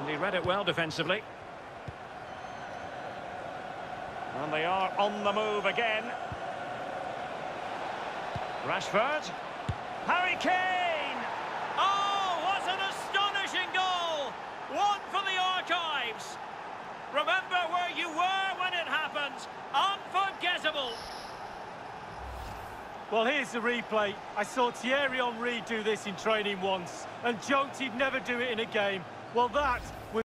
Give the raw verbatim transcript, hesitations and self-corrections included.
And he read it well defensively. And they are on the move again. Rashford. Harry Kane! Oh, what an astonishing goal! One for the archives. Remember where you were when it happened. Unforgettable. Well, here's the replay. I saw Thierry Henry do this in training once and joked he'd never do it in a game. Well, that